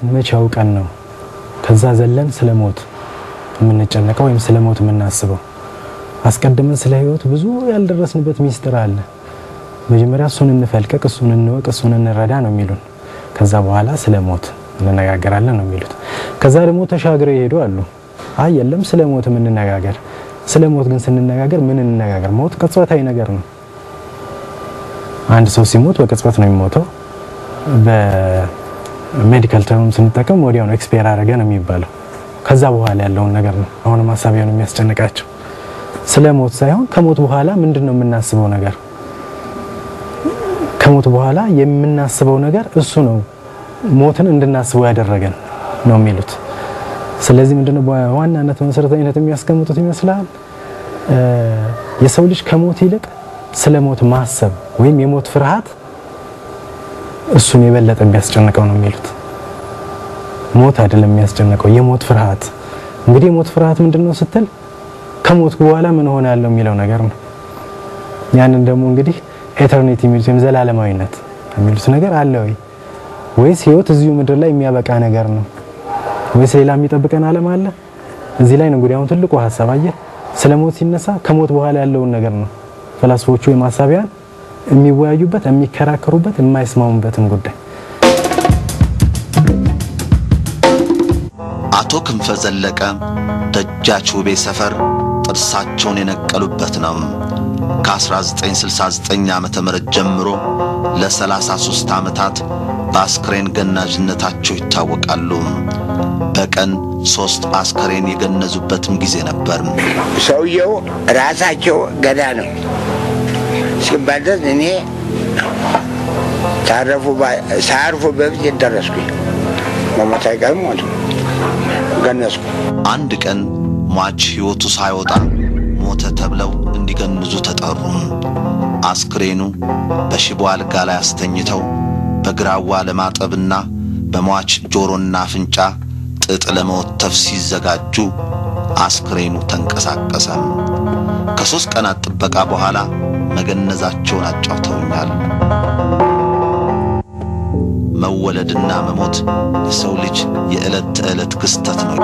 መቻው ቀን ነው ከዛ ዘለን ስለሞት ምንጨነቀው ወይም ስለሞት ምናስበው አስቀድመን ስለ ህይወት ብዙ ያልደረስንበት ሚስጥር አለ መጀመሪያ እሱን እንፈልቀቅ እሱን እንወቅ እሱን እንረዳ ነው የሚሉን ከዛ በኋላ ስለሞት እንነጋገራለን ነው የሚሉት ከዛ ደግሞ ተሻግረው ይሄዱ አሉ አይ የለም ስለሞት እንነጋገር ስለሞት ግን ስንነጋገር ምን እንነጋገር ሞት ቅጽበታዊ ነገር ነው አንድ ሰው ሲሞት በቅጽበት ነው የሚሞተው በሜዲካል ተርም ስንጠቀም ወዲያው ነው ኤክስፓየር አደረገ ነው የሚባለው ከዛ በኋላ ያለው ነገር ነው አሁን ማሳቢያው ነው የሚያስጨንቃቸው ስለሞት ሳይሆን ከሞት በኋላ ምንድነው የምናስበው ነገር ከሞት በኋላ የምናስበው ነገር እሱ ነው ሞትን እንድናስበው ያደረገን ነው የሚሉት ስለዚህ ምንድነው በዋናነት መሰረታዊነት የሚያስቀምጡት ይመስላል የሰው ልጅ ከሞት ይልቅ ስለሞት ማሰብ ወይም የሞት ፍርሃት እሱን የበለጠ የሚያስጨንቀው ነው የሚሉት ሞት አይደለም የሚያስጨንቀው የሞት ፍርሃት እንግዲህ የሞት ፍርሃት ምንድነው ስትል ከሞት በኋላ ምን ሆናለሁ የሚለው ነገር ነው ያንን ደግሞ እንግዲህ ኤተርኒቲ የሚሉት ዘላለማዊነት የሚሉት ነገር አለ ወይስ ህይወት እዚሁ ምድር ላይ የሚያበቃ ነገር ነው ወይስ ሌላ የሚጠብቀን ዓለም አለ እዚህ ላይ ነው እንግዲህ አሁን ትልቁ ሐሳብ አየህ ስለሞት ሲነሳ ከሞት በኋላ ያለውን ነገር ነው ፈላስፎቹ የማሳቢያን የሚወያዩበት የሚከራከሩበት የማይስማሙበትን ጉዳይ አቶ ክንፈ ዘለቀ ደጃች ውቤ ሰፈር ጥርሳቸውን የነቀሉበት ነው ከ1969 ዓመተ ምህረት ጀምሮ ለ33 ዓመታት በአስክሬን ገናዥነታቸው ይታወቃሉ በቀን 3 አስክሬን የገነዙበትም ጊዜ ነበር ሰውየው ራሳቸው ገዳ ነው ሲባደስ እኔ ሳርፉ በፊት ደረስኩኝ መሞታይ ጋር ሞት ገነዝኩ አንድ ቀን ሟች ህይወቱ ሳይወጣ ሞተ ተብለው እንዲገንዙ ተጠሩ አስክሬኑ በሽቦ አልጋ ላይ አስተኝተው በግራዋ ለማጠብና በሟች ጆሮና አፍንጫ ጥጥ ለመወተፍ ሲዘጋጁ አስክሬኑ ተንቀሳቀሰ ከ3 ቀናት ጥበቃ በኋላ መገነዛቸውን አጫውተውኛል መወለድና መሞት የሰው ልጅ የዕለት ተዕለት ክስተት ነው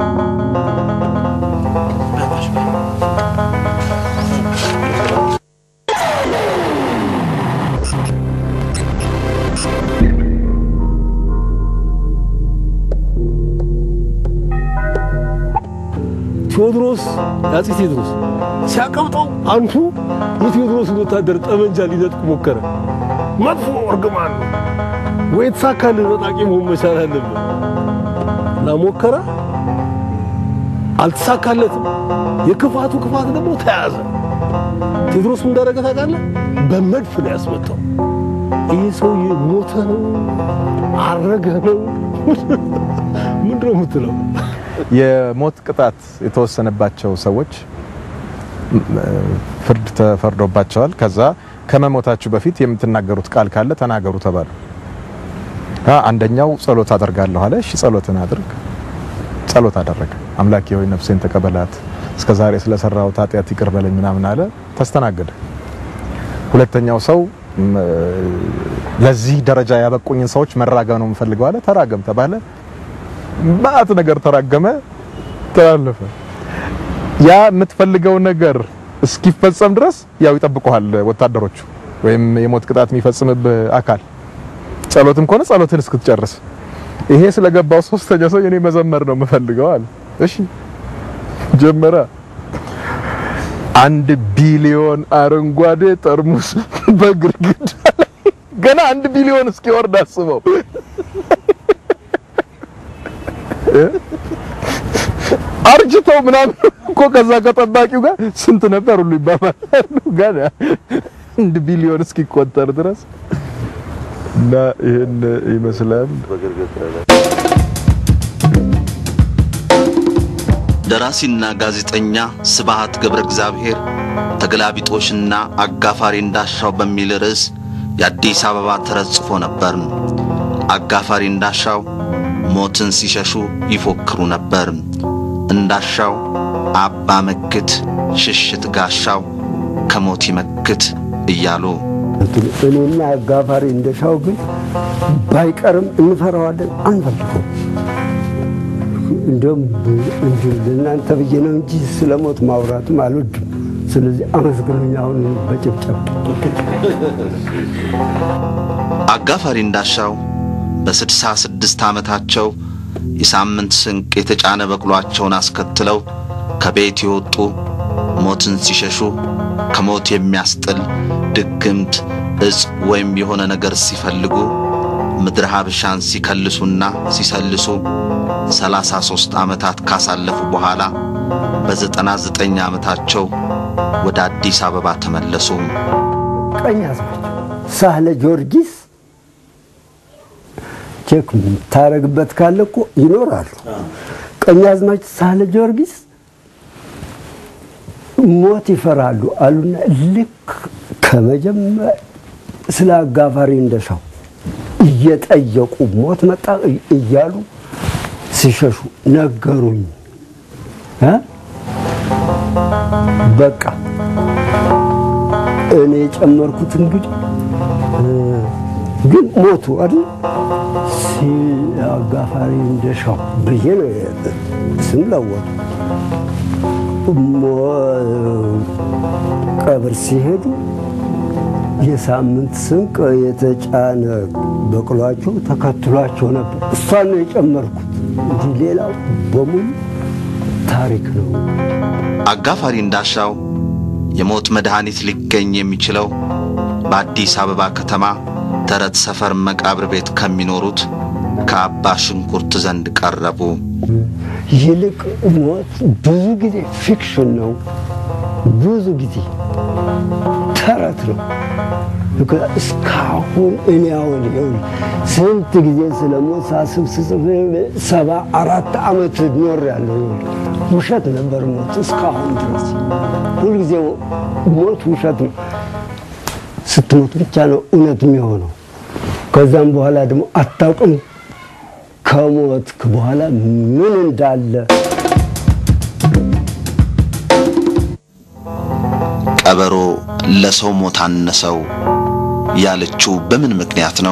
ቴዎድሮስ ያጽ ቴዎድሮስ ሲያቀምጠው አንቱ የቴዎድሮስ ወታደር ጠመንጃ ሊነጥቅ ሞከረ መጥፎ እርግማን ወይ ተሳካለ በጣቂ መሆን መቻል አለበት ለሞከራ አልተሳካለትም የክፋቱ ክፋት ደግሞ ተያዘ ቴዎድሮስ ምን እንዳደረገ ታውቃለህ በመድፍ ነው ያስመጣው ይሄ ሰው ሞተ ነው አረገ ነው ምንድነው የምትለው የሞት ቅጣት የተወሰነባቸው ሰዎች ፍርድ ተፈርዶባቸዋል ከዛ ከመሞታችሁ በፊት የምትናገሩት ቃል ካለ ተናገሩ ተባሉ አንደኛው ጸሎት አደርጋለሁ አለ እሺ ጸሎትን አድርግ ጸሎት አደረገ አምላኬ ሆይ ነፍሴን ተቀበላት እስከዛሬ ስለሰራው ኃጢአት ይቅር በለኝ ምናምን አለ ተስተናገደ ሁለተኛው ሰው ለዚህ ደረጃ ያበቁኝን ሰዎች መራገም ነው የምፈልገው አለ ተራገም ተባለ ባት ነገር ተራገመ ተላለፈ ያ የምትፈልገው ነገር እስኪፈጸም ድረስ ያው ይጠብቁሃል ወታደሮቹ ወይም የሞት ቅጣት የሚፈጽምብ አካል ጸሎትም ኮነ ጸሎትን እስክትጨርስ ይሄ ስለገባው ሶስተኛ ሰው የኔ መዘመር ነው የምፈልገው አለ እሺ ጀመረ 1 ቢሊዮን አረንጓዴ ጠርሙስ በግርግዳ ገና 1 ቢሊዮን እስኪወርድ አስበው አርጅተው ምናምን እኮ ከዛ ከጠባቂው ጋር ስንት ነበር ሁሉ ይባባላሉ ጋር 1 ቢሊዮን እስኪቆጠር ድረስ እና ይሄን ይመስላል ደራሲና ጋዜጠኛ ስብሐት ገብረ እግዚአብሔር ተገላቢጦሽና አጋፋሪ እንዳሻው በሚል ርዕስ የአዲስ አበባ ተረጽፎ ነበር አጋፋሪ እንዳሻው ሞትን ሲሸሹ ይፎክሩ ነበር እንዳሻው አባ መክት ሽሽት ጋሻው ከሞት ይመክት እያሉ እኔና አጋፋሪ እንደሻው ግን ባይቀርም እንፈራዋለን አንፈልገው እንደም ለእናንተ ብዬ ነው እንጂ ስለሞት ማውራትም አልወድም ስለዚህ አመስግኑኝ አሁን በጭብጨባ አጋፋሪ እንዳሻው በ66 ዓመታቸው የሳምንት ስንቅ የተጫነ በቅሏቸውን አስከትለው ከቤት ይወጡ ሞትን ሲሸሹ ከሞት የሚያስጥል ድግምት እጽ ወይም የሆነ ነገር ሲፈልጉ ምድር ሀበሻን ሲከልሱና ሲሰልሱ 33 ዓመታት ካሳለፉ በኋላ በ99 ዓመታቸው ወደ አዲስ አበባ ተመለሱ። ቀኛዝማች ሳህለ ጊዮርጊስ ቼክ ታረግበት ካለኮ ይኖራሉ። ቀኛዝማች ሳህለ ጊዮርጊስ ሞት ይፈራሉ አሉና ልክ ከመጀመሪያ ስለ አጋፋሪ እንደሻው እየጠየቁ ሞት መጣ እያሉ ሲሸሹ ነገሩኝ በቃ እኔ ጨመርኩት እንግዲህ ግን ሞቱ አይደል አጋፋሪ እንደሻው ብዬ ነው ስም ለወጡ ቀብር ሲሄዱ የሳምንት ስንቅ የተጫነ በቅሏቸው ተከትሏቸው ነበር እሷን ነው የጨመርኩት እንጂ ሌላው በሙሉ ታሪክ ነው። አጋፋሪ እንዳሻው የሞት መድኃኒት ሊገኝ የሚችለው በአዲስ አበባ ከተማ ተረት ሰፈር መቃብር ቤት ከሚኖሩት ከአባ ሽንኩርት ዘንድ ቀረቡ። ይልቅ ሞት ብዙ ጊዜ ፊክሽን ነው ብዙ ጊዜ ተረት ነው እስካሁን እኔ አሁን ስንት ጊዜ ስለሞት ሳስብ 74 ዓመት ኖሬያለሁ ውሸት ነበር ሞት እስካሁን ድረስ ሁሉ ጊዜ ሞት ውሸት ነው ስትሞት ብቻ ነው እውነት የሚሆነው ከዛም በኋላ ደግሞ አታውቅም ከሞት በኋላ ምን እንዳለ ቀበሮ ለሰው ሞት አነሰው ያለችው በምን ምክንያት ነው?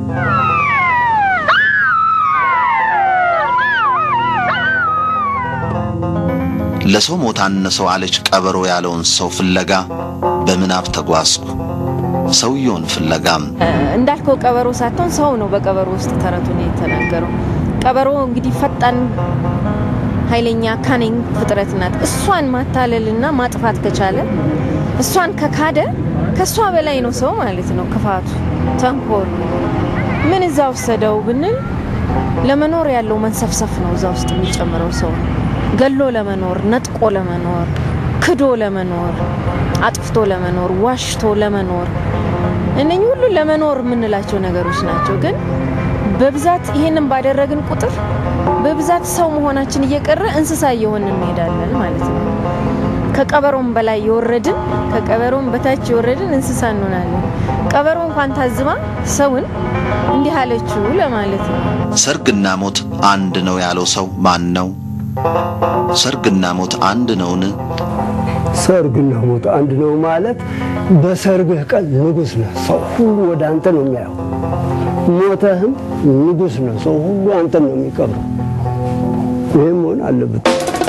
ለሰው ሞት አነሰው አለች ቀበሮ ያለውን ሰው ፍለጋ በምናብ ተጓዝኩ ሰውየውን ፍለጋም እንዳልከው ቀበሮ ሳትሆን ሰው ነው በቀበሮ ውስጥ ተረቱን የተናገረው ቀበሮ እንግዲህ ፈጣን ኃይለኛ ካኒንግ ፍጥረት ናት እሷን ማታለልና ማጥፋት ከቻለ እሷን ከካደ ከሷ በላይ ነው ሰው ማለት ነው ክፋቱ ተንኮል ምን እዛው ወሰደው ብንል ለመኖር ያለው መንሰፍሰፍ ነው እዛው ውስጥ የሚጨምረው ሰው ገሎ ለመኖር ነጥቆ ለመኖር ክዶ ለመኖር አጥፍቶ ለመኖር ዋሽቶ ለመኖር እነኚህ ሁሉ ለመኖር ምንላቸው ነገሮች ናቸው ግን በብዛት ይሄንን ባደረግን ቁጥር በብዛት ሰው መሆናችን እየቀረ እንስሳ እየሆንን እንሄዳለን ማለት ነው ከቀበሮም በላይ ይወረድን ከቀበሮም በታች ይወረድን እንስሳ እንሆናለን ቀበሮ እንኳን ታዝባ ሰውን እንዲህ አለችው ለማለት ነው ሰርግና ሞት አንድ ነው ያለው ሰው ማን ነው ሰርግና ሞት አንድ ነውን ሰርግና ሞት አንድ ነው ማለት በሰርግህ ቀን ንጉስ ነው ሰው ሁሉ ወደ አንተ ነው የሚያየው ሞተህም ንጉስ ነው ሰው ሁሉ አንተ ነው የሚቀበለው ይሄም ሆነ አለበት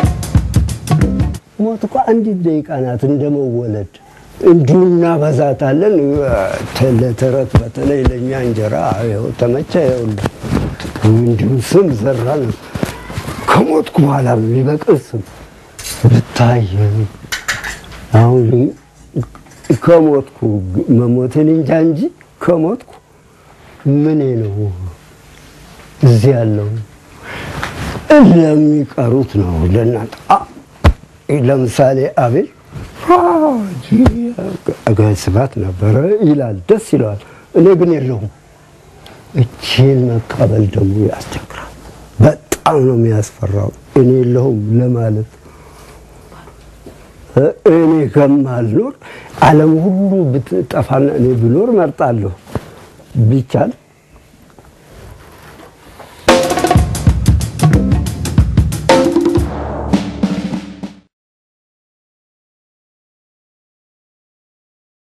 ሞት እኮ አንድ ደቂቃ ናት እንደመወለድ እንዱና በዛታለን ተለተረት በተለይ ለኛ እንጀራ ያው ተመቸ ያው እንዱ ስም ዘራን ከሞትኩ በኋላ ሊበቅስም ብታይ አሁን ከሞትኩ መሞቴን እንጂ ከሞትኩ ምን ነው እዚህ ያለው ለሚቀሩት ነው ለናት ለምሳሌ አቤል አጋስባት ነበር ይላል ደስ ይላል እኔ ግን የለሁም እቺን መቀበል ደግሞ ያስቸግራል በጣም ነው የሚያስፈራው እኔ የለሁም ለማለት እኔ ከማልኖር ዓለም ሁሉ ብትጠፋና እኔ ብኖር መርጣለሁ ቢቻል